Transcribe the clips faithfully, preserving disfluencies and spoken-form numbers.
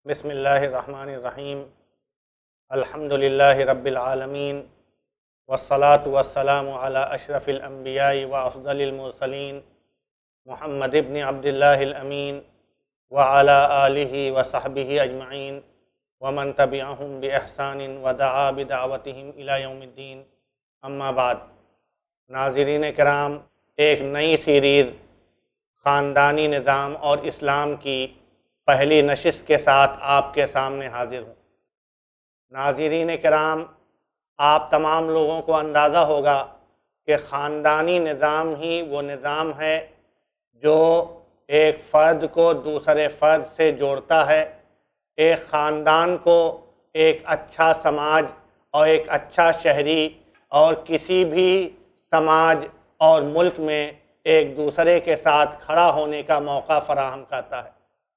بسم اللہ الرحمن الرحیم الحمد للہ رب العالمین والصلاة والسلام علی اشرف الانبیاء وافضل المرسلین محمد ابن عبد اللہ الامین وعلی آلہ وصحبہ اجمعین ومن تبعہم باحسان ودعا بدعوتہم الی یوم الدین، اما بعد۔ ناظرین کرام، ایک نئی سیریز خاندانی نظام اور اسلام کی پہلی نشست کے ساتھ آپ کے سامنے حاضر ہوں۔ ناظرین کرام، آپ تمام لوگوں کو اندازہ ہوگا کہ خاندانی نظام ہی وہ نظام ہے جو ایک فرد کو دوسرے فرد سے جوڑتا ہے، ایک خاندان کو ایک اچھا سماج اور ایک اچھا شہری اور کسی بھی سماج اور ملک میں ایک دوسرے کے ساتھ کھڑا ہونے کا موقع فراہم کرتا ہے۔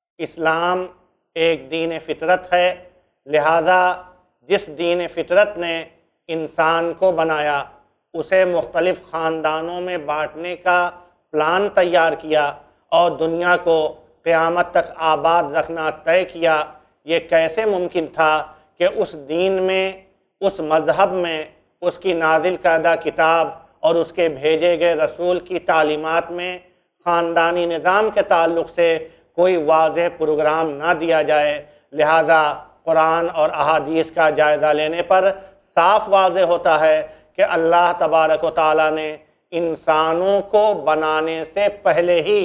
اسلام ایک دین فطرت ہے، لہذا جس دین فطرت نے انسان کو بنایا اسے مختلف خاندانوں میں بانٹنے کا پلان تیار کیا اور دنیا کو قیامت تک آباد رکھنا طے کیا۔ یہ کیسے ممکن تھا کہ اس دین میں، اس مذہب میں، اس کی نازل کردہ کتاب اور اس کے بھیجے گئے رسول کی تعلیمات میں خاندانی نظام کے تعلق سے کوئی واضح پروگرام نہ دیا جائے؟ لہذا قرآن اور احادیث کا جائزہ لینے پر صاف واضح ہوتا ہے کہ اللہ تبارک و تعالیٰ نے انسانوں کو بنانے سے پہلے ہی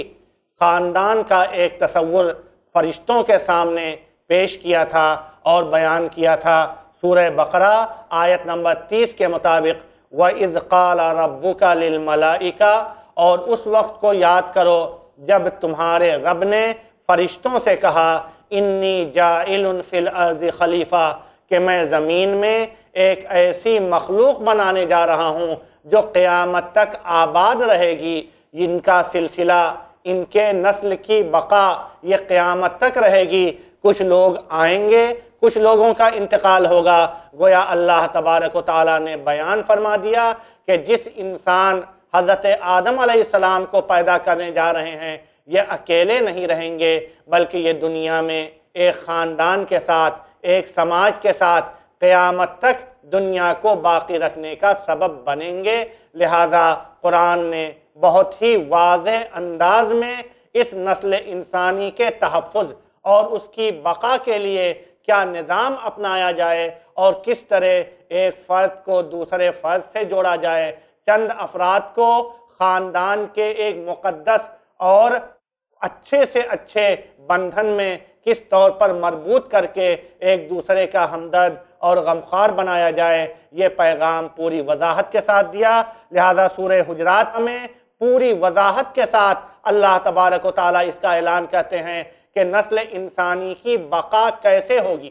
خاندان کا ایک تصور فرشتوں کے سامنے پیش کیا تھا اور بیان کیا تھا۔ سورہ بقرہ آیت نمبر تیس کے مطابق وَإِذْ قَالَ رَبُّكَ لِلْمَلَائِكَةِ، اور اس وقت کو یاد کرو جب تمہارے رب نے فرشتوں سے کہا انی جاعل فی الارض خلیفہ، کہ میں زمین میں ایک ایسی مخلوق بنانے جا رہا ہوں جو قیامت تک آباد رہے گی، جن کا سلسلہ، ان کے نسل کی بقا یہ قیامت تک رہے گی۔ کچھ لوگ آئیں گے، کچھ لوگوں کا انتقال ہوگا۔ گویا اللہ تبارک و تعالیٰ نے بیان فرما دیا کہ جس انسان حضرت آدم علیہ السلام کو پیدا کرنے جا رہے ہیں یہ اکیلے نہیں رہیں گے، بلکہ یہ دنیا میں ایک خاندان کے ساتھ، ایک سماج کے ساتھ قیامت تک دنیا کو باقی رکھنے کا سبب بنیں گے۔ لہذا قرآن نے بہت ہی واضح انداز میں اس نسل انسانی کے تحفظ اور اس کی بقا کے لیے کیا نظام اپنایا جائے اور کس طرح ایک فرد کو دوسرے فرد سے جوڑا جائے، چند افراد کو خاندان کے ایک مقدس اور اچھے سے اچھے بندھن میں کس طور پر مربوط کر کے ایک دوسرے کا ہمدرد اور غمخوار بنایا جائے، یہ پیغام پوری وضاحت کے ساتھ دیا۔ لہذا سورہ حجرات میں پوری وضاحت کے ساتھ اللہ تبارک و تعالیٰ اس کا اعلان کرتے ہیں کہ نسل انسانی کی بقا کیسے ہوگی،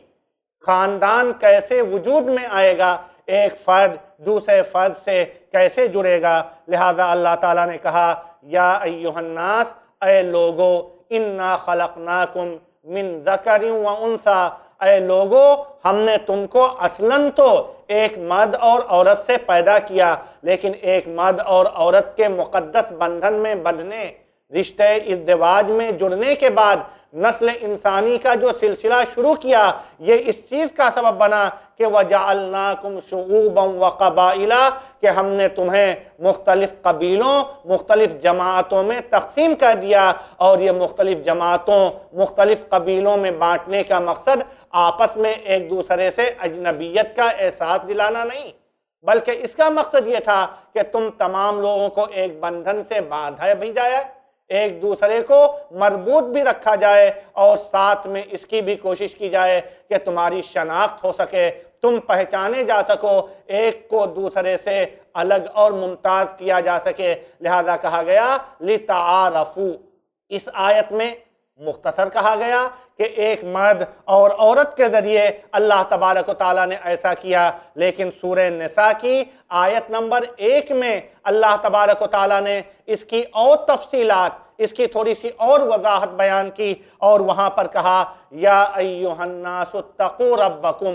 خاندان کیسے وجود میں آئے گا، ایک فرد دوسرے فرد سے کیسے جڑے گا۔ لہذا اللہ تعالیٰ نے کہا یا ایہا الناس، اے لوگو، انا خلقناکم من ذکر و انثی، اے لوگو ہم نے تم کو اصلاً تو ایک مرد اور عورت سے پیدا کیا، لیکن ایک مرد اور عورت کے مقدس بندھن میں بندھنے، رشتہ ازدواج میں جڑنے کے بعد نسل انسانی کا جو سلسلہ شروع کیا، یہ اس چیز کا سبب بنا کہ وَجَعَلْنَاكُمْ شُعُوبًا وَقَبَائِلًا، کہ ہم نے تمہیں مختلف قبیلوں، مختلف جماعتوں میں تقسیم کر دیا، اور یہ مختلف جماعتوں، مختلف قبیلوں میں بانٹنے کا مقصد آپس میں ایک دوسرے سے اجنبیت کا احساس دلانا نہیں، بلکہ اس کا مقصد یہ تھا کہ تم تمام لوگوں کو ایک بندھن سے باندھا بھی جائے، ایک دوسرے کو مربوط بھی رکھا جائے، اور ساتھ میں اس کی بھی کوشش کی جائے کہ تمہاری شناخت ہو سکے، تم پہچانے جا سکو، ایک کو دوسرے سے الگ اور ممتاز کیا جا سکے۔ لہذا کہا گیا لِتَعَارَفُوا، اس آیت میں مختصر کہا گیا کہ ایک مرد اور عورت کے ذریعے اللہ تبارک و تعالیٰ نے ایسا کیا، لیکن سورہ نساء کی آیت نمبر ایک میں اللہ تبارک و تعالیٰ نے اس کی اور تفصیلات، اس کی تھوڑی سی اور وضاحت بیان کی، اور وہاں پر کہا یا ایہا الناس اتقوا ربکم،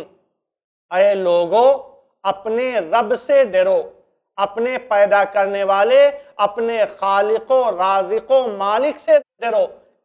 اے لوگو اپنے رب سے ڈرو، اپنے پیدا کرنے والے، اپنے خالق و رازق و مالک سے ڈرو۔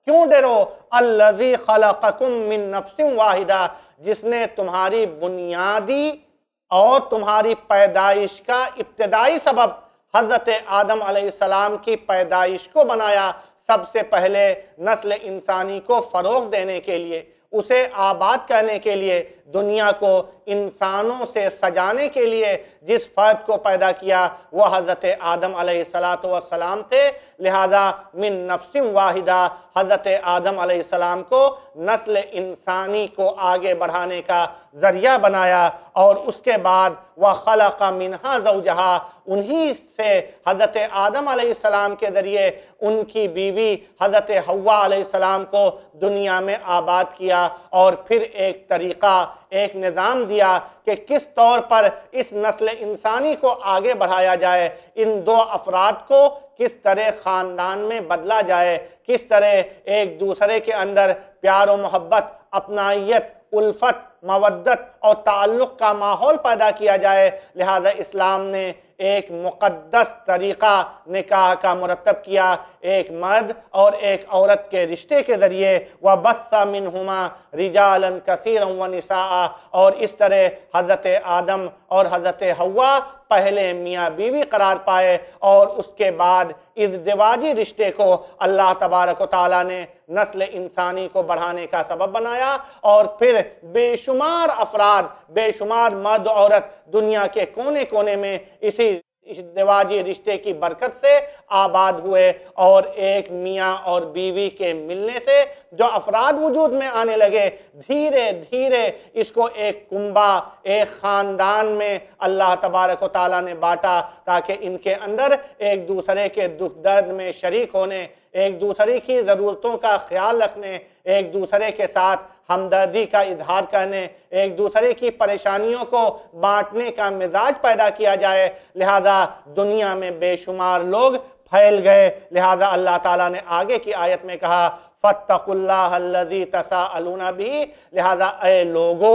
کیوں ڈرو؟ الذی خلقکم من نفس واحدہ، جس نے تمہاری بنیادی اور تمہاری پیدائش کا ابتدائی سبب حضرت آدم علیہ السلام کی پیدائش کو بنایا، سب سے پہلے نسل انسانی کو فروغ دینے کے لیے، اسے آباد کرنے کے لیے، دنیا کو انسانوں سے سجانے کے لیے جس فرد کو پیدا کیا وہ حضرت آدم علیہ السلام تھے۔ لہذا من نفس واحدہ، حضرت آدم علیہ السلام کو نسل انسانی کو آگے بڑھانے کا ذریعہ بنایا، اور اس کے بعد وَخَلَقَ مِنْهَا زَوْجَهَا، انہی سے حضرت آدم علیہ السلام کے ذریعے ان کی بیوی حضرت حوا علیہ السلام کو دنیا میں آباد کیا، اور پھر ایک طریقہ، ایک نظام دیا کہ کس طور پر اس نسل انسانی کو آگے بڑھایا جائے، ان دو افراد کو کس طرح خاندان میں بدلا جائے، کس طرح ایک دوسرے کے اندر پیار و محبت، اپنائیت، الفت، مودت اور تعلق کا ماحول پیدا کیا جائے۔ لہذا اسلام نے ایک مقدس طریقہ نکاح کا مرتب کیا، ایک مرد اور ایک عورت کے رشتے کے ذریعے، وَبَثَّ مِنْهُمَا رِجَالًا كَثِيرًا وَنِسَاءً، اور اس طرح حضرت آدم اور حضرت حوا پہلے میاں بیوی قرار پائے، اور اس کے بعد ازدواجی رشتے کو اللہ تبارک و تعالیٰ نے نسل انسانی کو بڑھانے کا سبب بنایا، اور پھر بے شمار افراد، بے شمار مرد و عورت دنیا کے کونے کونے میں اسی ازدواجی رشتے کی برکت سے آباد ہوئے، اور ایک میاں اور بیوی کے ملنے سے جو افراد وجود میں آنے لگے، دھیرے دھیرے اس کو ایک کنبہ، ایک خاندان میں اللہ تبارک و تعالیٰ نے بانٹا، تاکہ ان کے اندر ایک دوسرے کے دکھ درد میں شریک ہونے، ایک دوسرے کی ضرورتوں کا خیال رکھنے، ایک دوسرے کے ساتھ ہمدردی کا اظہار کرنے، ایک دوسرے کی پریشانیوں کو بانٹنے کا مزاج پیدا کیا جائے۔ لہذا دنیا میں بے شمار لوگ پھیل گئے۔ لہذا اللہ تعالیٰ نے آگے کی آیت میں کہا فَاتَّقُوا اللَّهَ الَّذِي تَسَاءَلُونَ بِهِ، لہذا اے لوگو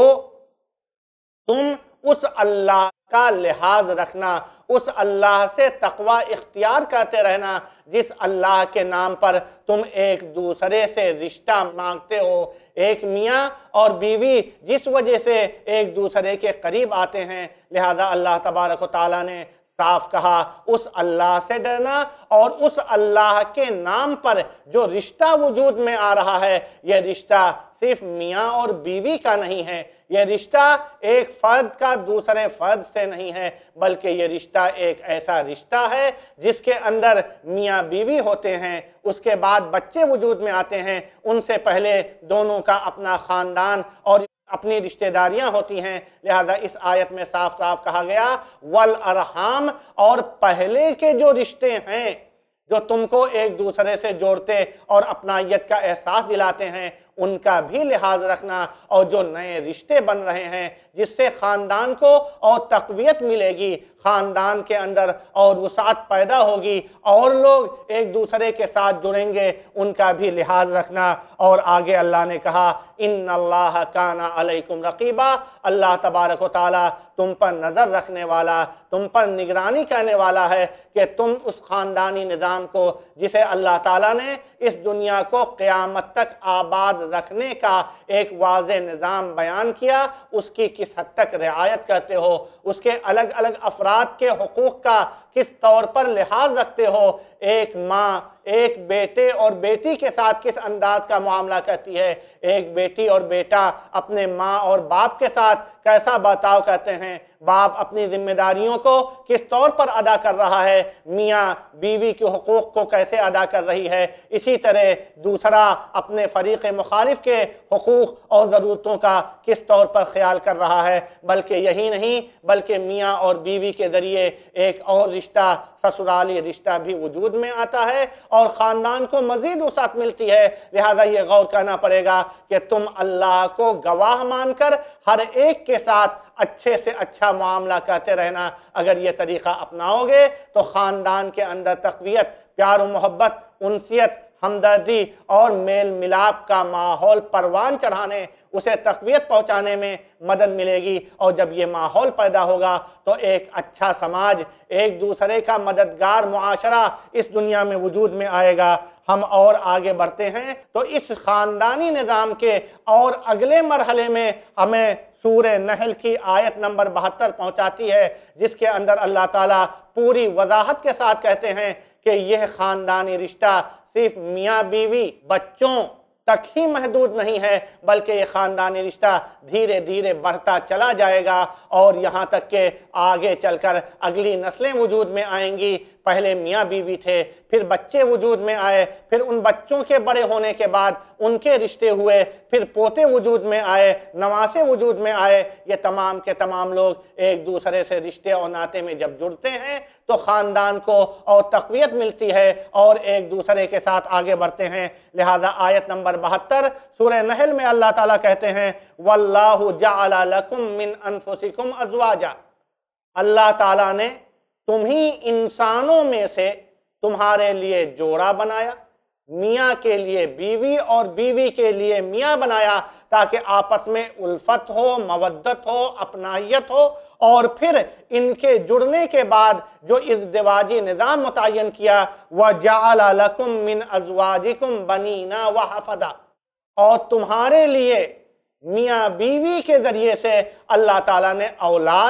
تم اس اللہ کا لحاظ رکھنا، اس اللہ سے تقوی اختیار کرتے رہنا جس اللہ کے نام پر تم ایک دوسرے سے رشتہ مانگتے ہو۔ ایک میاں اور بیوی جس وجہ سے ایک دوسرے کے قریب آتے ہیں، لہذا اللہ تبارک و تعالیٰ نے صاف کہا اس اللہ سے ڈرنا، اور اس اللہ کے نام پر جو رشتہ وجود میں آ رہا ہے، یہ رشتہ صرف میاں اور بیوی کا نہیں ہے، یہ رشتہ ایک فرد کا دوسرے فرد سے نہیں ہے، بلکہ یہ رشتہ ایک ایسا رشتہ ہے جس کے اندر میاں بیوی ہوتے ہیں، اس کے بعد بچے وجود میں آتے ہیں، ان سے پہلے دونوں کا اپنا خاندان اور اپنی رشتہ داریاں ہوتی ہیں۔ لہذا اس آیت میں صاف صاف کہا گیا والارحام، اور پہلے کے جو رشتے ہیں جو تم کو ایک دوسرے سے جوڑتے اور اپنائیت کا احساس دلاتے ہیں، ان کا بھی لحاظ رکھنا، اور جو نئے رشتے بن رہے ہیں جس سے خاندان کو اور تقویت ملے گی، خاندان کے اندر اور وسعت پیدا ہوگی، اور لوگ ایک دوسرے کے ساتھ جڑیں گے، ان کا بھی لحاظ رکھنا۔ اور آگے اللہ نے کہا ان اللہ کان علیکم رقیبا، اللہ تبارک و تعالیٰ تم پر نظر رکھنے والا، تم پر نگرانی کرنے والا ہے کہ تم اس خاندانی نظام کو جسے اللہ تعالیٰ نے اس دنیا کو قیامت تک آباد رکھنے کا ایک واضح نظام بیان کیا، اس کی کس حد تک رعایت کرتے ہو، اس کے الگ الگ افراد کے حقوق کا کس طور پر لحاظ رکھتے ہو، ایک ماں ایک بیٹے اور بیٹی کے ساتھ کس انداز کا معاملہ کرتی ہے، ایک بیٹی اور بیٹا اپنے ماں اور باپ کے ساتھ کیسا برتاؤ کرتے ہیں، باپ اپنی ذمہ داریوں کو کس طور پر ادا کر رہا ہے، میاں بیوی کے حقوق کو کیسے ادا کر رہی ہے، اسی طرح دوسرا اپنے فریق مخالف کے حقوق اور ضرورتوں کا کس طور پر خیال کر رہا ہے۔ بلکہ یہی نہیں، بلکہ میاں اور بیوی کے ذریعے ایک اور رشتہ، سسرالی رشتہ بھی وجود میں آتا ہے، اور خاندان کو مزید وسعت ملتی ہے۔ لہذا یہ غور کرنا پڑے گا کہ تم اللہ کو گواہ مان کر ہر ایک کے ساتھ اچھے سے اچھا معاملہ کرتے رہنا۔ اگر یہ طریقہ اپناؤ گے تو خاندان کے اندر تقویت، پیار و محبت، انسیت، ہمدردی اور میل ملاپ کا ماحول پروان چڑھانے، اسے تقویت پہنچانے میں مدد ملے گی، اور جب یہ ماحول پیدا ہوگا تو ایک اچھا سماج، ایک دوسرے کا مددگار معاشرہ اس دنیا میں وجود میں آئے گا۔ ہم اور آگے بڑھتے ہیں تو اس خاندانی نظام کے اور اگلے مرحلے میں ہمیں سورہ نحل کی آیت نمبر بہتر پہنچاتی ہے، جس کے اندر اللہ تعالیٰ پوری وضاحت کے ساتھ کہتے ہیں کہ یہ خاندانی رشتہ صرف میاں بیوی بچوں تک ہی محدود نہیں ہے، بلکہ یہ خاندانی رشتہ دھیرے دھیرے بڑھتا چلا جائے گا، اور یہاں تک کہ آگے چل کر اگلی نسلیں وجود میں آئیں گی۔ پہلے میاں بیوی تھے، پھر بچے وجود میں آئے، پھر ان بچوں کے بڑے ہونے کے بعد ان کے رشتے ہوئے، پھر پوتے وجود میں آئے، نواسے وجود میں آئے۔ یہ تمام کے تمام لوگ ایک دوسرے سے رشتے اور ناطے میں جب جڑتے ہیں تو خاندان کو اور تقویت ملتی ہے اور ایک دوسرے کے ساتھ آگے بڑھتے ہیں۔ لہذا آیت نمبر بہتر سورہ نحل میں اللہ تعالیٰ کہتے ہیں وَاللَّهُ جَعَلَ لَكُم مِّنْ أَنفُسِكُمْ أَزْوَاجًا، اللہ تعالیٰ نے تمہیں انسانوں میں سے تمہارے لیے جوڑا بنایا، میاں کے لیے بیوی اور بیوی کے لیے میاں بنایا، تاکہ آپس میں الفت ہو، مودت ہو، اپنائیت ہو، اور پھر ان کے جڑنے کے بعد جو ازدواجی نظام متعین کیا وَجَعَلَ لَكُم مِّنْ أَزْوَاجِكُمْ بَنِينَ وَحَفَدًا، اور تمہارے لیے میاں بیوی کے ذریعے سے اللہ تعالیٰ نے اولاد،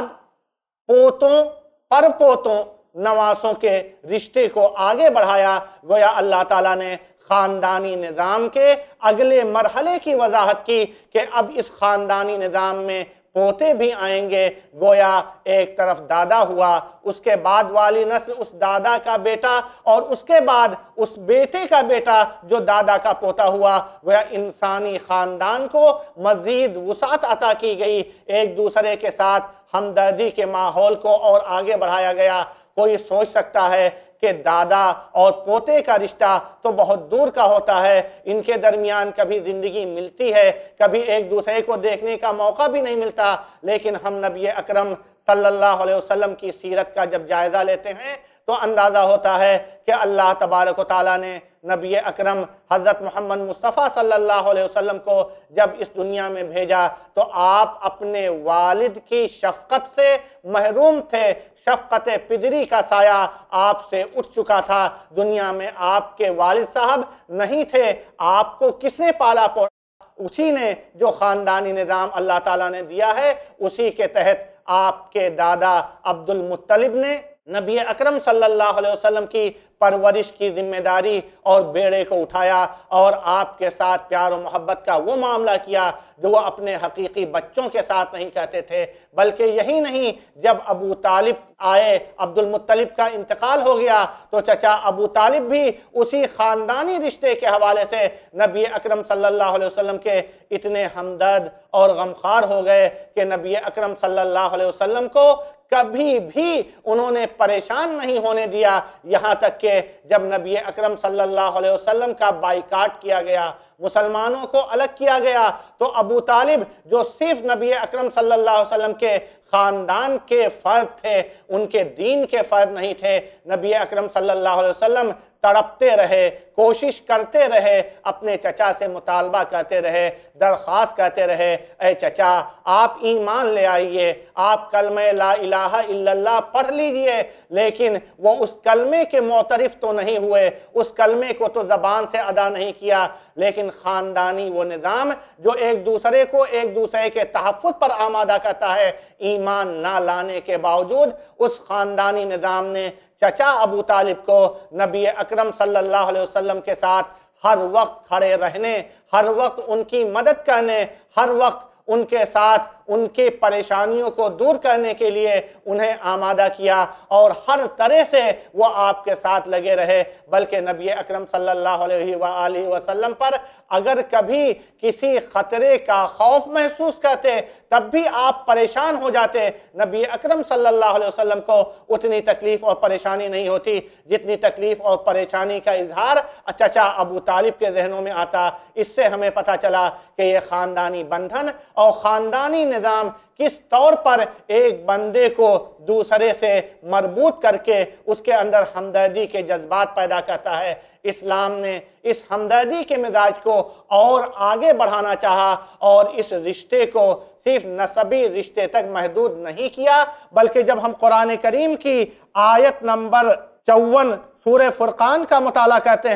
پوتوں، پر پوتوں، نواسوں کے رشتے کو آگے بڑھایا۔ گویا اللہ تعالیٰ نے خاندانی نظام کے اگلے مرحلے کی وضاحت کی کہ اب اس خاندانی نظام میں پوتے بھی آئیں گے۔ گویا ایک طرف دادا ہوا، اس کے بعد والی نسل اس دادا کا بیٹا، اور اس کے بعد اس بیٹے کا بیٹا جو دادا کا پوتا ہوا۔ گویا انسانی خاندان کو مزید وسعت عطا کی گئی، ایک دوسرے کے ساتھ ہمدردی کے ماحول کو اور آگے بڑھایا گیا۔ کوئی سوچ سکتا ہے کہ دادا اور پوتے کا رشتہ تو بہت دور کا ہوتا ہے، ان کے درمیان کبھی زندگی ملتی ہے، کبھی ایک دوسرے کو دیکھنے کا موقع بھی نہیں ملتا، لیکن ہم نبی اکرم صلی اللہ علیہ وسلم کی سیرت کا جب جائزہ لیتے ہیں تو اندازہ ہوتا ہے کہ اللہ تبارک و تعالیٰ نے نبی اکرم حضرت محمد مصطفیٰ صلی اللہ علیہ وسلم کو جب اس دنیا میں بھیجا تو آپ اپنے والد کی شفقت سے محروم تھے، شفقت پدری کا سایہ آپ سے اٹھ چکا تھا۔ دنیا میں آپ کے والد صاحب نہیں تھے، آپ کو کس نے پالا پوسا؟ اسی نے جو خاندانی نظام اللہ تعالیٰ نے دیا ہے، اسی کے تحت آپ کے دادا عبد المطلب نے نبی اکرم صلی اللہ علیہ وسلم کی پرورش کی ذمہ داری اور بیڑے کو اٹھایا، اور آپ کے ساتھ پیار و محبت کا وہ معاملہ کیا جو وہ اپنے حقیقی بچوں کے ساتھ نہیں کہتے تھے۔ بلکہ یہی نہیں، جب ابو طالب آئے، عبد المطلب کا انتقال ہو گیا، تو چچا ابو طالب بھی اسی خاندانی رشتے کے حوالے سے نبی اکرم صلی اللہ علیہ وسلم کے اتنے ہمدرد اور غمخوار ہو گئے کہ نبی اکرم صلی اللہ علیہ وسلم کو کبھی بھی انہوں نے پریشان نہیں ہونے دیا، یہاں تک کہ جب نبی اکرم صلی اللہ علیہ وسلم کا بائیکاٹ کیا گیا، مسلمانوں کو الگ کیا گیا، تو ابو طالب جو صرف نبی اکرم صلی اللہ علیہ وسلم کے خاندان کے فرد تھے، ان کے دین کے فرد نہیں تھے، نبی اکرم صلی اللہ علیہ وسلم تڑپتے رہے، کوشش کرتے رہے، اپنے چچا سے مطالبہ کرتے رہے، درخواست کرتے رہے، اے چچا آپ ایمان لے آئیے، آپ کلمہ لا الہ الا اللہ پڑھ لیجئے۔ لیکن وہ اس کلمے کے معترف تو نہیں ہوئے، اس کلمے کو تو زبان سے ادا نہیں کیا، لیکن خاندانی وہ نظام جو ایک دوسرے کو ایک دوسرے کے تحفظ پر آمادہ کرتا ہے، ایمان نہ لانے کے باوجود اس خاندانی نظام نے چچا ابو طالب کو نبی اکرم صلی اللہ علیہ وسلم کے ساتھ ہر وقت کھڑے رہنے، ہر وقت ان کی مدد کرنے، ہر وقت ان کے ساتھ ان کی پریشانیوں کو دور کرنے کے لیے انہیں آمادہ کیا، اور ہر طرح سے وہ آپ کے ساتھ لگے رہے۔ بلکہ نبی اکرم صلی اللہ علیہ وآلہ وسلم پر اگر کبھی کسی خطرے کا خوف محسوس کرتے تب بھی آپ پریشان ہو جاتے۔ نبی اکرم صلی اللہ علیہ وسلم کو اتنی تکلیف اور پریشانی نہیں ہوتی جتنی تکلیف اور پریشانی کا اظہار چچا ابو طالب کے ذہنوں میں آتا۔ اس سے ہمیں پتہ چلا کہ یہ خاندانی بندھن اور خاندانی نظام کس طور پر ایک بندے کو دوسرے سے مربوط کر کے اس کے اندر ہمدردی کے جذبات پیدا کرتا ہے۔ اسلام نے اس ہمدردی کے مزاج کو اور آگے بڑھانا چاہا اور اس رشتے کو صرف نسبی رشتے تک محدود نہیں کیا، بلکہ جب ہم قرآن کریم کی آیت نمبر چون سورہ فرقان کا مطالعہ کرتے ہیں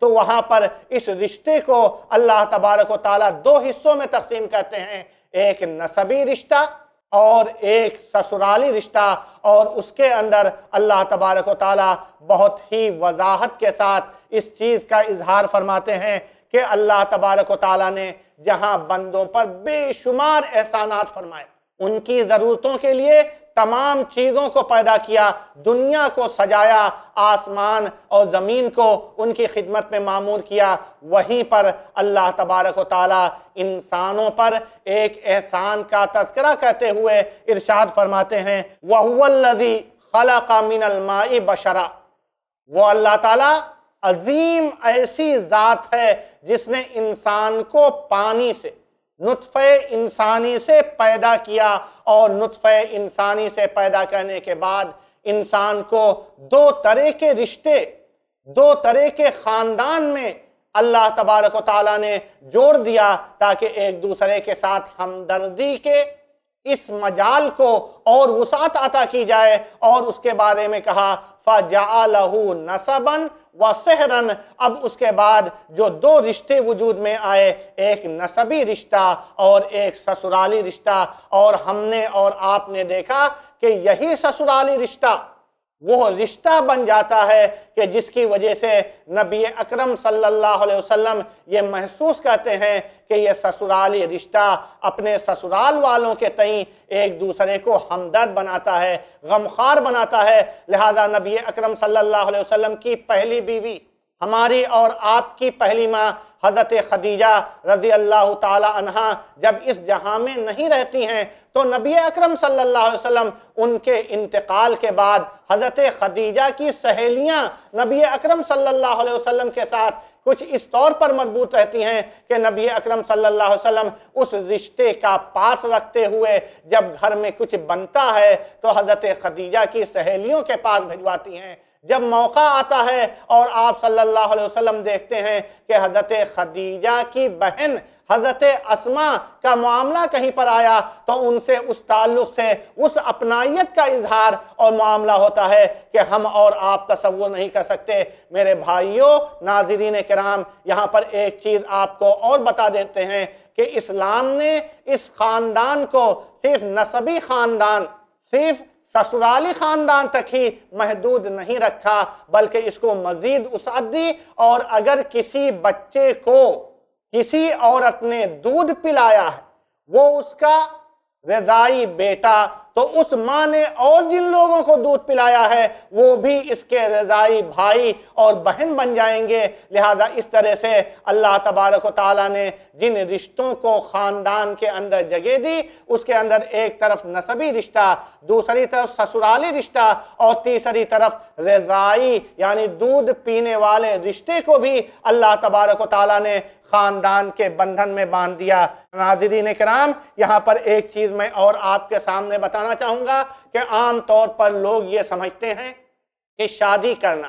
تو وہاں پر اس رشتے کو اللہ تبارک و تعالیٰ دو حصوں میں تقسیم کرتے ہیں، ایک نسبی رشتہ اور ایک سسرالی رشتہ، اور اس کے اندر اللہ تبارک و تعالیٰ بہت ہی وضاحت کے ساتھ اس چیز کا اظہار فرماتے ہیں کہ اللہ تبارک و تعالیٰ نے جہاں بندوں پر بے شمار احسانات فرمائے، ان کی ضرورتوں کے لیے تمام چیزوں کو پیدا کیا، دنیا کو سجایا، آسمان اور زمین کو ان کی خدمت میں معمور کیا، وہیں پر اللہ تبارک و تعالیٰ انسانوں پر ایک احسان کا تذکرہ کرتے ہوئے ارشاد فرماتے ہیں وَهُوَ الَّذِي خَلَقَ مِنَ الْمَاءِ بَشَرًا، وہ اللہ تعالیٰ عظیم ایسی ذات ہے جس نے انسان کو پانی سے، نطفہ انسانی سے پیدا کیا، اور نطفہ انسانی سے پیدا کرنے کے بعد انسان کو دو طرح کے رشتے، دو طرح کے خاندان میں اللہ تبارک و تعالیٰ نے جوڑ دیا تاکہ ایک دوسرے کے ساتھ ہمدردی کے اس مجال کو اور وسعت عطا کی جائے، اور اس کے بارے میں کہا فَجَعَلَهُ نَسَبًا وَسِحْرًا، اب اس کے بعد جو دو رشتے وجود میں آئے، ایک نسبی رشتہ اور ایک سسرالی رشتہ، اور ہم نے اور آپ نے دیکھا کہ یہی سسرالی رشتہ وہ رشتہ بن جاتا ہے کہ جس کی وجہ سے نبی اکرم صلی اللہ علیہ وسلم یہ محسوس کرتے ہیں کہ یہ سسرالی رشتہ اپنے سسرال والوں کے تئیں ایک دوسرے کو ہمدرد بناتا ہے، غمخوار بناتا ہے، لہذا نبی اکرم صلی اللہ علیہ وسلم کی پہلی بیوی، ہماری اور آپ کی پہلی ماں حضرت خدیجہ رضی اللہ تعالی عنہا جب اس جہاں میں نہیں رہتی ہیں تو نبی اکرم صلی اللہ علیہ وسلم ان کے انتقال کے بعد حضرت خدیجہ کی سہیلیاں نبی اکرم صلی اللہ علیہ وسلم کے ساتھ کچھ اس طور پر مربوط رہتی ہیں کہ نبی اکرم صلی اللہ علیہ وسلم اس رشتے کا پاس رکھتے ہوئے جب گھر میں کچھ بنتا ہے تو حضرت خدیجہ کی سہیلیوں کے پاس بھجواتی ہیں، جب موقع آتا ہے اور آپ صلی اللہ علیہ وسلم دیکھتے ہیں کہ حضرت خدیجہ کی بہن حضرت اسماء کا معاملہ کہیں پر آیا تو ان سے اس تعلق سے اس اپنائیت کا اظہار اور معاملہ ہوتا ہے کہ ہم اور آپ تصور نہیں کر سکتے۔ میرے بھائیوں، ناظرین کرام، یہاں پر ایک چیز آپ کو اور بتا دیتے ہیں کہ اسلام نے اس خاندان کو صرف نسبی خاندان، صرف سسرالی خاندان تک ہی محدود نہیں رکھا، بلکہ اس کو مزید وسعت دی، اور اگر کسی بچے کو کسی عورت نے دودھ پلایا ہے وہ اس کا رضائی بیٹا، تو اس ماں نے اور جن لوگوں کو دودھ پلایا ہے وہ بھی اس کے رضائی بھائی اور بہن بن جائیں گے۔ لہذا اس طرح سے اللہ تبارک و تعالیٰ نے جن رشتوں کو خاندان کے اندر جگہ دی، اس کے اندر ایک طرف نسبی رشتہ، دوسری طرف سسرالی رشتہ، اور تیسری طرف رضائی یعنی دودھ پینے والے رشتے کو بھی اللہ تبارک و تعالیٰ نے خاندان کے بندھن میں باندھ دیا۔ ناظرین کرام، یہاں پر ایک چیز میں اور آپ کے سامنے بتانا چاہوں گا کہ عام طور پر لوگ یہ سمجھتے ہیں کہ شادی کرنا،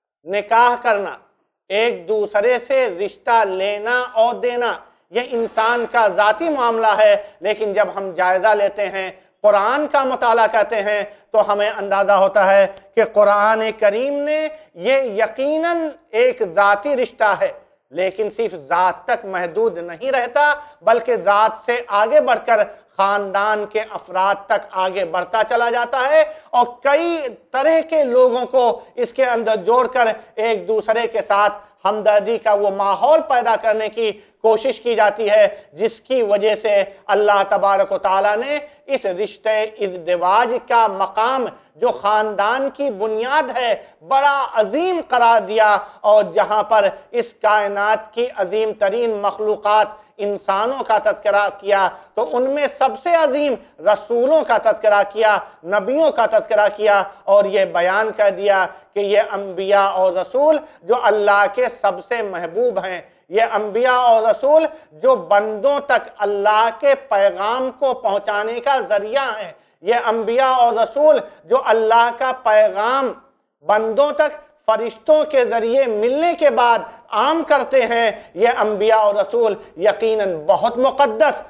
نکاح کرنا، ایک دوسرے سے رشتہ لینا اور دینا یہ انسان کا ذاتی معاملہ ہے، لیکن جب ہم جائزہ لیتے ہیں، قرآن کا مطالعہ کرتے ہیں تو ہمیں اندازہ ہوتا ہے کہ قرآن کریم نے یہ یقیناً ایک ذاتی رشتہ ہے، لیکن صرف ذات تک محدود نہیں رہتا بلکہ ذات سے آگے بڑھ کر خاندان کے افراد تک آگے بڑھتا چلا جاتا ہے، اور کئی طرح کے لوگوں کو اس کے اندر جوڑ کر ایک دوسرے کے ساتھ ہمدردی کا وہ ماحول پیدا کرنے کی کوشش کی جاتی ہے، جس کی وجہ سے اللہ تبارک و تعالیٰ نے اس رشتے ازدواج کا مقام جو خاندان کی بنیاد ہے بڑا عظیم قرار دیا، اور جہاں پر اس کائنات کی عظیم ترین مخلوقات انسانوں کا تذکرہ کیا تو ان میں سب سے عظیم رسولوں کا تذکرہ کیا، نبیوں کا تذکرہ کیا، اور یہ بیان کر دیا کہ یہ انبیاء اور رسول جو اللہ کے سب سے محبوب ہیں، یہ انبیاء اور رسول جو بندوں تک اللہ کے پیغام کو پہنچانے کا ذریعہ ہیں، یہ انبیاء اور رسول جو اللہ کا پیغام بندوں تک فرشتوں کے ذریعے ملنے کے بعد عام کرتے ہیں، یہ انبیاء اور رسول یقیناً بہت مقدس،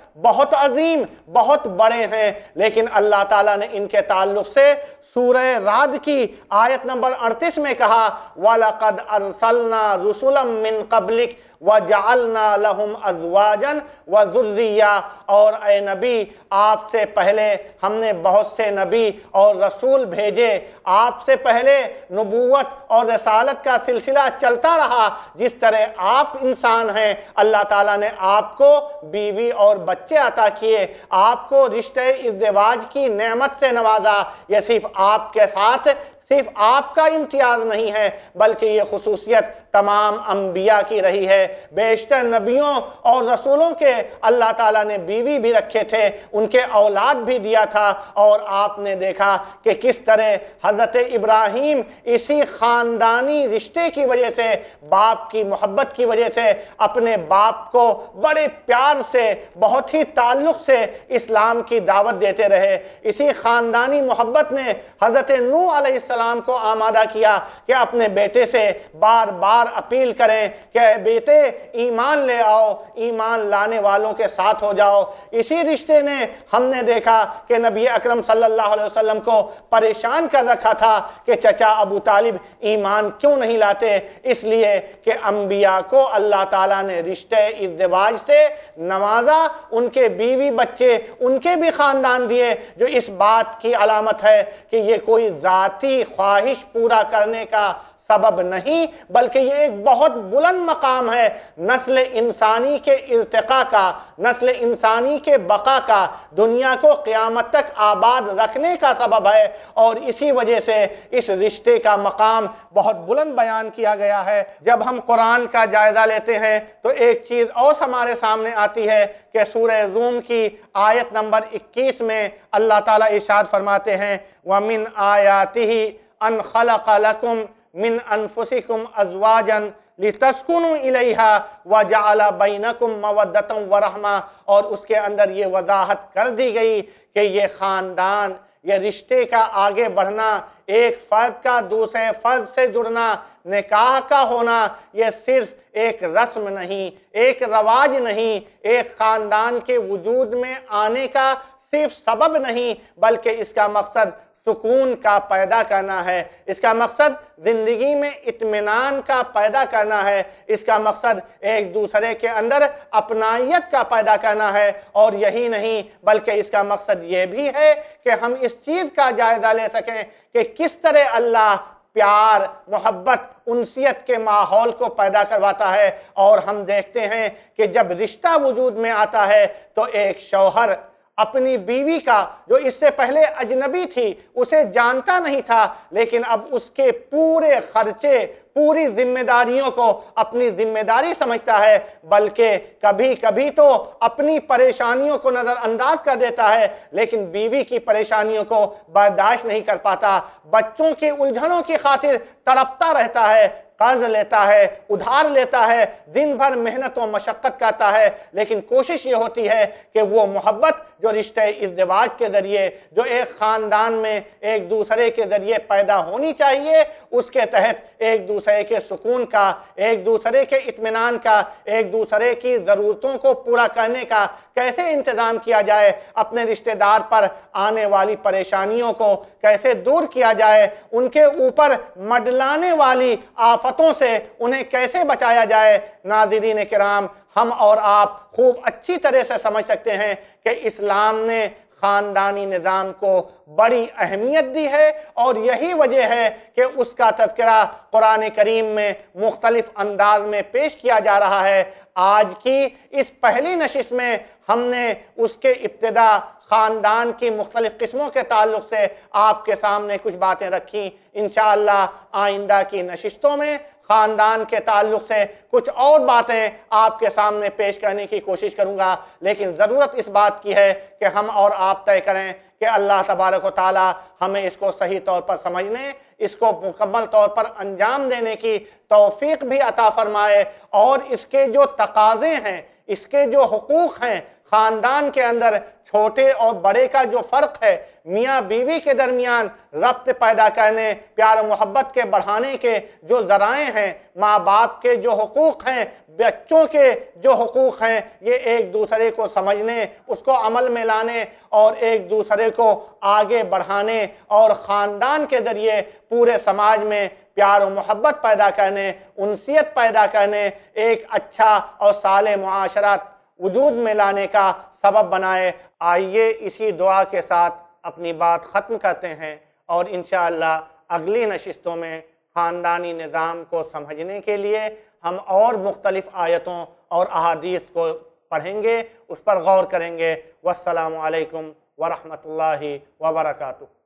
بہت عظیم، بہت بڑے ہیں، لیکن اللہ تعالیٰ نے ان کے تعلق سے سورہ رعد کی آیت نمبر اڑتیس میں کہا وَلَقَدْ أَرْسَلْنَا رُسُلًا مِّن قَبْلِكَ وَجَعَلْنَا لَهُمْ أَزْوَاجًا وَذُرِّيَّةً، اور اے نبی آپ سے پہلے ہم نے بہت سے نبی اور رسول بھیجے، آپ سے پہلے نبوت اور رسالت کا سلسلہ چلتا رہا، جس طرح آپ انسان ہیں اللہ تعالیٰ نے آپ کو بیوی اور بچے عطا کیے، آپ کو رشتہ ازدواج کی نعمت سے نوازا۔ یہ صرف آپ کے ساتھ صرف آپ کا امتیاز نہیں ہے بلکہ یہ خصوصیت تمام انبیاء کی رہی ہے۔ بیشتر نبیوں اور رسولوں کے اللہ تعالیٰ نے بیوی بھی رکھے تھے، ان کے اولاد بھی دیا تھا، اور آپ نے دیکھا کہ کس طرح حضرت ابراہیم اسی خاندانی رشتے کی وجہ سے، باپ کی محبت کی وجہ سے اپنے باپ کو بڑے پیار سے، بہت ہی تعلق سے اسلام کی دعوت دیتے رہے۔ اسی خاندانی محبت نے حضرت نوح علیہ السلام کو آمادہ کیا کہ اپنے بیٹے سے بار بار اپیل کریں کہ بیٹے ایمان لے آؤ، ایمان لانے والوں کے ساتھ ہو جاؤ۔ اسی رشتے نے ہم نے دیکھا کہ نبی اکرم صلی اللہ علیہ وسلم کو پریشان کر رکھا تھا کہ چچا ابو طالب ایمان کیوں نہیں لاتے، اس لیے کہ انبیاء کو اللہ تعالیٰ نے رشتے ازدواج سے نوازا، ان کے بیوی بچے ان کے بھی خاندان دیے، جو اس بات کی علامت ہے کہ یہ کوئی ذاتی خواہش پورا کرنے کا سبب نہیں بلکہ یہ ایک بہت بلند مقام ہے، نسل انسانی کے ارتقاء کا، نسل انسانی کے بقا کا، دنیا کو قیامت تک آباد رکھنے کا سبب ہے، اور اسی وجہ سے اس رشتے کا مقام بہت بلند بیان کیا گیا ہے۔ جب ہم قرآن کا جائزہ لیتے ہیں تو ایک چیز اور ہمارے سامنے آتی ہے کہ سورہ روم کی آیت نمبر اکیس میں اللہ تعالیٰ ارشاد فرماتے ہیں وَمِنْ آیَاتِهِ أَنْ خَلَقَ لَكُمْ من انفسکم ازواجا لتسکنوا الیہا وجعل بینکم مودۃ ورحمہ، اور اس کے اندر یہ وضاحت کر دی گئی کہ یہ خاندان، یہ رشتے کا آگے بڑھنا، ایک فرد کا دوسرے فرد سے جڑنا، نکاح کا ہونا، یہ صرف ایک رسم نہیں، ایک رواج نہیں، ایک خاندان کے وجود میں آنے کا صرف سبب نہیں بلکہ اس کا مقصد سکون کا پیدا کرنا ہے، اس کا مقصد زندگی میں اطمینان کا پیدا کرنا ہے، اس کا مقصد ایک دوسرے کے اندر اپنائیت کا پیدا کرنا ہے، اور یہی نہیں بلکہ اس کا مقصد یہ بھی ہے کہ ہم اس چیز کا جائزہ لے سکیں کہ کس طرح اللہ پیار، محبت، انسیت کے ماحول کو پیدا کرواتا ہے، اور ہم دیکھتے ہیں کہ جب رشتہ وجود میں آتا ہے تو ایک شوہر اپنی بیوی کا، جو اس سے پہلے اجنبی تھی، اسے جانتا نہیں تھا، لیکن اب اس کے پورے خرچے، پوری ذمہ داریوں کو اپنی ذمہ داری سمجھتا ہے، بلکہ کبھی کبھی تو اپنی پریشانیوں کو نظر انداز کر دیتا ہے، لیکن بیوی کی پریشانیوں کو برداشت نہیں کر پاتا، بچوں کی الجھنوں کی خاطر تڑپتا رہتا ہے، قرض لیتا ہے، ادھار لیتا ہے، دن بھر محنت و مشقت کرتا ہے، لیکن کوشش یہ ہوتی ہے کہ وہ محبت جو رشتہ ازدواج کے ذریعے، جو ایک خاندان میں ایک دوسرے کے ذریعے پیدا ہونی چاہیے، اس کے تحت ایک دوسرے کے سکون کا، ایک دوسرے کے اطمینان کا، ایک دوسرے کی ضرورتوں کو پورا کرنے کا کیسے انتظام کیا جائے، اپنے رشتہ دار پر آنے والی پریشانیوں کو کیسے دور کیا جائے، ان کے اوپر مڈلانے والی آفتوں سے انہیں کیسے بچایا جائے۔ ناظرین کرام، ہم اور آپ خوب اچھی طرح سے سمجھ سکتے ہیں کہ اسلام نے خاندانی نظام کو بڑی اہمیت دی ہے، اور یہی وجہ ہے کہ اس کا تذکرہ قرآن کریم میں مختلف انداز میں پیش کیا جا رہا ہے۔ آج کی اس پہلی نشست میں ہم نے اس کے ابتدا خاندان کی مختلف قسموں کے تعلق سے آپ کے سامنے کچھ باتیں رکھیں۔ انشاءاللہ آئندہ کی نشستوں میں خاندان کے تعلق سے کچھ اور باتیں آپ کے سامنے پیش کرنے کی کوشش کروں گا، لیکن ضرورت اس بات کی ہے کہ ہم اور آپ طے کریں کہ اللہ تبارک و تعالی ہمیں اس کو صحیح طور پر سمجھنے، اس کو مکمل طور پر انجام دینے کی توفیق بھی عطا فرمائے، اور اس کے جو تقاضے ہیں، اس کے جو حقوق ہیں خاندان کے اندر چھوٹے اور بڑے کا جو فرق ہے، میاں بیوی کے درمیان ربط پیدا کرنے، پیار و محبت کے بڑھانے کے جو ذرائع ہیں، ماں باپ کے جو حقوق ہیں، بچوں کے جو حقوق ہیں، یہ ایک دوسرے کو سمجھنے، اس کو عمل میں لانے اور ایک دوسرے کو آگے بڑھانے اور خاندان کے ذریعے پورے سماج میں پیار و محبت پیدا کرنے، انسیت پیدا کرنے، ایک اچھا اور صالح معاشرت وجود میں لانے کا سبب بنائے۔ آئیے اسی دعا کے ساتھ اپنی بات ختم کرتے ہیں اور انشاءاللہ اگلی نشستوں میں خاندانی نظام کو سمجھنے کے لیے ہم اور مختلف آیتوں اور احادیث کو پڑھیں گے، اس پر غور کریں گے۔ والسلام علیکم ورحمۃ اللہ وبرکاتہ۔